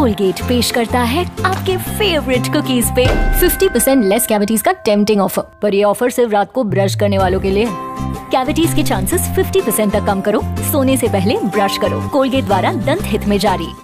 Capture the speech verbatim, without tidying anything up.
Colgate पेश करता है आपके फेवरेट कुकीज पे फिफ्टी परसेंट लेस कैविटीज का टेम्पटिंग ऑफर। पर ये ऑफर सिर्फ रात को ब्रश करने वालों के लिए। कैविटीज के चांसेस फिफ्टी परसेंट तक कम करो। सोने से पहले ब्रश करो। कोलगेट द्वारा दंत हित में जारी।